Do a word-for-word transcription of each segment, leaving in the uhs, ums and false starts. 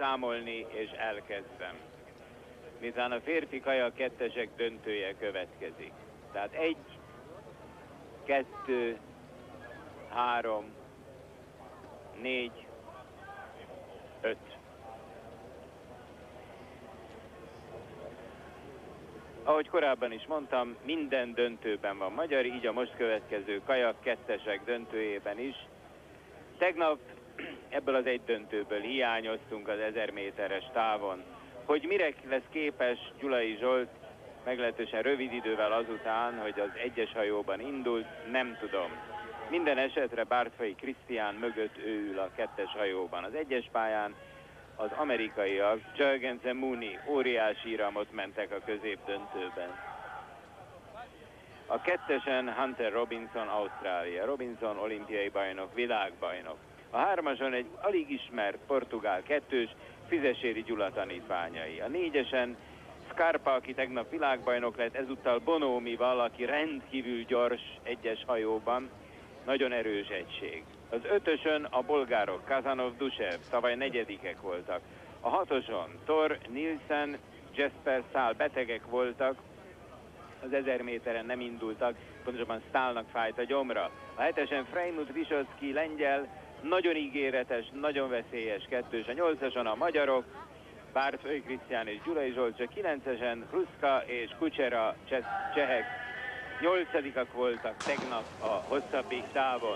számolni, és elkezdem. Miután a férfi kajak kettesek döntője következik. Tehát egy, kettő, három, négy, öt. Ahogy korábban is mondtam, minden döntőben van magyar, így a most következő kajak kettesek döntőjében is. Tegnap ebből az egy döntőből hiányoztunk az ezer méteres távon. Hogy mire lesz képes Gyulay Zsolt meglehetősen rövid idővel azután, hogy az egyes hajóban indult, nem tudom. Minden esetre Bartfai Krisztian mögött ő ül a kettes hajóban. Az egyes pályán az amerikaiak Gyulay óriási iramot mentek a középdöntőben. A kettesen Hunter Robinson, Ausztrália. Robinson olimpiai bajnok, világbajnok. A hármason egy alig ismert portugál kettős, Fizeséri Gyula tanítványai. A négyesen Scarpa, aki tegnap világbajnok lett, ezúttal Bonomival, aki rendkívül gyors egyes hajóban, nagyon erős egység. Az ötösön a bolgárok, Kasanov, Dushev, tavaly negyedikek voltak. A hatoson Thor, Nielsen, Jesper, Staal betegek voltak, az ezer méteren nem indultak, pontosabban Staalnak fájt a gyomra. A hetesen Freimut, Wysocki, lengyel, nagyon ígéretes, nagyon veszélyes kettős. A nyolcason a magyarok, Bartfai Krisztian és Gyulay Zsolt, a kilencesen Hruska és Kucera, csehek. Nyolcadikak voltak tegnap a hosszabbik távon.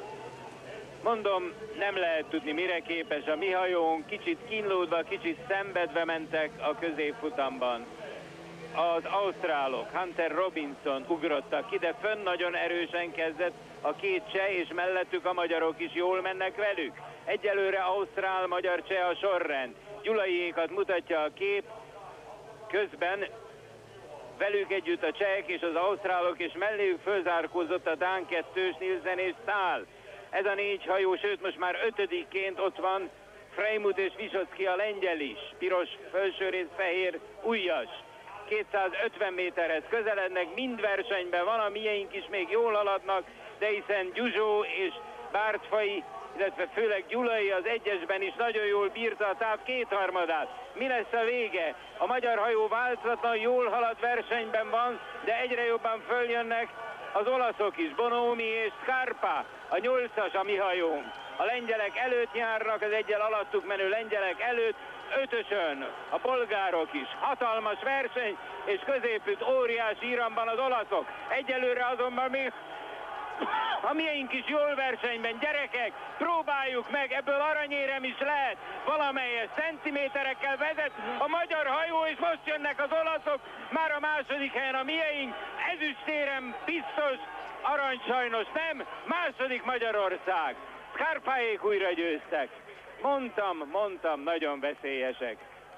Mondom, nem lehet tudni, mire képes a mi hajónk, kicsit kínlódva, kicsit szenvedve mentek a középfutamban. Az ausztrálok, Hunter Robinson ugrottak ki, de fönn nagyon erősen kezdett a két cseh, és mellettük a magyarok is jól mennek velük. Egyelőre ausztrál-magyar-cseh a sorrend. Gyulayékat mutatja a kép, közben velük együtt a csehek és az ausztrálok, és melléjük fölzárkózott a dán kettős, Nielsen és Staal. Ez a négy hajó, sőt most már ötödikként ott van Freimut és Wysocki, a lengyel is. Piros felsőrész, fehér ujjas. kétszázötven méterhez közelednek, mind versenyben van, a miénk is még jól haladnak, de hiszen Gyuzsó és Bartfai, illetve főleg Gyulay az egyesben is nagyon jól bírta a táv kétharmadát. Mi lesz a vége? A magyar hajó változatlan, jól halad, versenyben van, de egyre jobban följönnek az olaszok is, Bonomi és Scarpa, a nyolcas a mi hajónk. A lengyelek előtt járnak, az egyel alattuk menő lengyelek előtt, ötösön a bolgárok is. Hatalmas verseny, és középütt óriási iramban az olaszok. Egyelőre azonban még a miénk is jól versenyben. Gyerekek, próbáljuk meg, ebből aranyérem is lehet. Valamelyes centiméterekkel vezet a magyar hajó, és most jönnek az olaszok. Már a második helyen a miénk. Ezüstérem biztos, arany sajnos nem. Második Magyarország. Scarpaék újra győztek. Mondtam, mondtam, nagyon veszélyesek.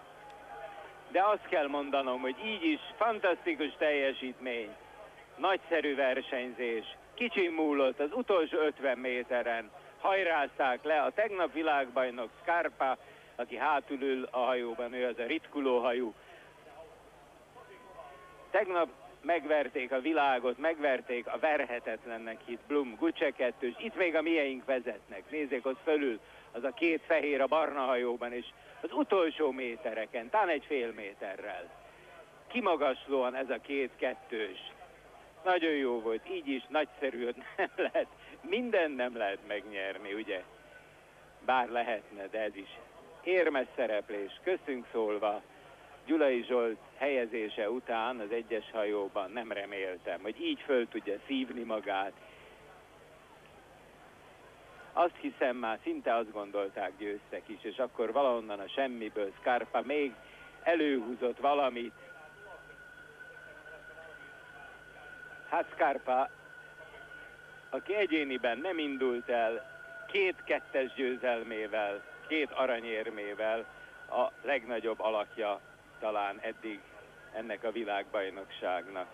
De azt kell mondanom, hogy így is fantasztikus teljesítmény. Nagyszerű versenyzés. Kicsi múlott az utolsó ötven méteren. Hajrázták le a tegnap világbajnok Scarpa, aki hátul ül a hajóban, ő az a ritkuló hajú. Tegnap megverték a világot, megverték a verhetetlennek hitt Blum Gucce kettős. Itt még a mieink vezetnek. Nézzék, ott fölül az a két fehér a barna hajóban, és az utolsó métereken, talán egy fél méterrel. Kimagaslóan ez a két kettős. Nagyon jó volt, így is nagyszerű, hogy nem lehet, minden nem lehet megnyerni, ugye? Bár lehetne, de ez is érmes szereplés. Köztünk szólva, Gyulay Zsolt helyezése után az egyes hajóban nem reméltem, hogy így föl tudja szívni magát. Azt hiszem, már szinte azt gondolták, győztek is, és akkor valahonnan a semmiből Scarpa még előhúzott valamit. Hát Scarpa, aki egyéniben nem indult el, két kettes győzelmével, két aranyérmével a legnagyobb alakja talán eddig ennek a világbajnokságnak.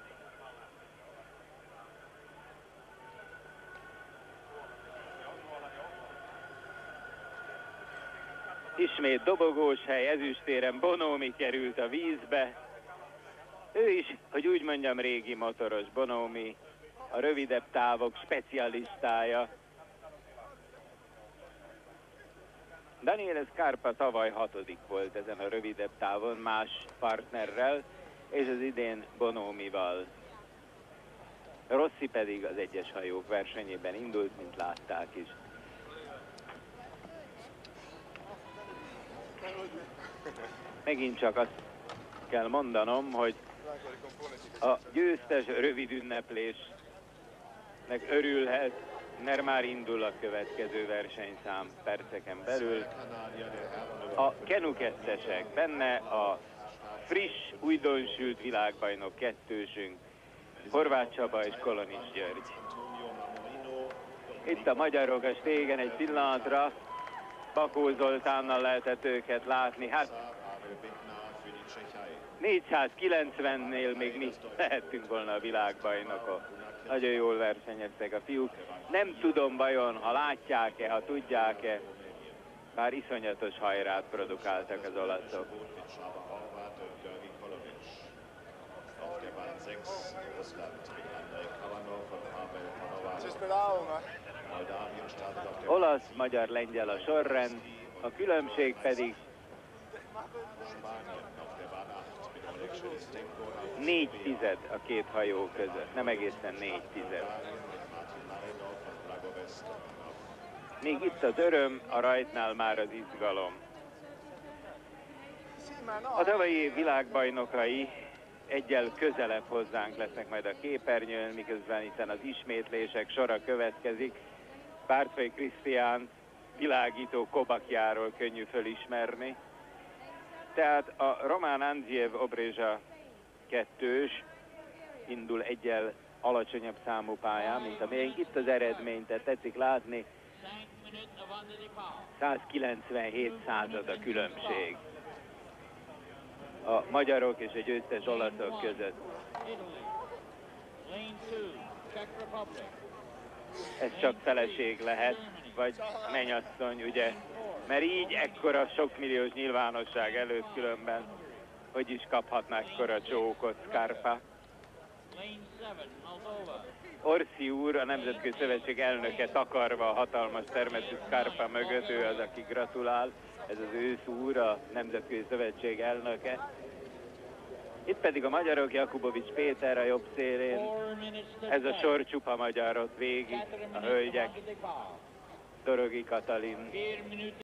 Ismét dobogós hely, ezüstéren Bonomi került a vízbe. Ő is, hogy úgy mondjam, régi motoros. Bonomi, a rövidebb távok specialistája. Daniele Scarpa tavaly hatodik volt ezen a rövidebb távon más partnerrel, és az idén Bonomival. Rossi pedig az egyes hajók versenyében indult, mint látták is. Megint csak azt kell mondanom, hogy a győztes rövid ünneplésnek örülhet, mert már indul a következő versenyszám perceken belül. A Kanu kettesek, benne a friss, újdonsült világbajnok kettősünk, Horváth Csaba és Kolonis György. Itt a magyarok a stégen egy pillanatra, Bakó Zoltánnal lehetett őket látni. Hát négyszázkilencvennél még mi lehettünk volna a világbajnokok. Nagyon jól versenyeztek a fiúk. Nem tudom vajon, ha látják-e, ha tudják-e, bár iszonyatos hajrát produkáltak az olaszok. Olasz, magyar, lengyel a sorrend, a különbség pedig négy tized a két hajó között, nem egészen négy tized. Még itt az öröm, a rajtnál már az izgalom. A tavalyi év világbajnokai egyel közelebb hozzánk lesznek majd a képernyőn, miközben hiszen az ismétlések sora következik. Bartfai Krisztián világító kobakjáról könnyű fölismerni. Tehát a román Anziev Obrézsa kettős indul egyel alacsonyabb számú pályán, mint amilyen itt az eredményt, tehát tetszik látni, százkilencvenhét század a különbség a magyarok és a győztes olaszok között. Ez csak feleség lehet, vagy mennyasszony, ugye? Mert így ekkora sokmilliós nyilvánosság előtt különben, hogy is kaphatná ekkora csókot Scarpa. Orsi úr, a Nemzetközi Szövetség elnöke takarva a hatalmas termetű Scarpa mögött, ő az, aki gratulál. Ez az ősz úr, a Nemzetközi Szövetség elnöke. Itt pedig a magyarok, Jakubovics Péter a jobb szélén. Ez a sor csupa magyar ott végig, a hölgyek. Dorogi Katalin.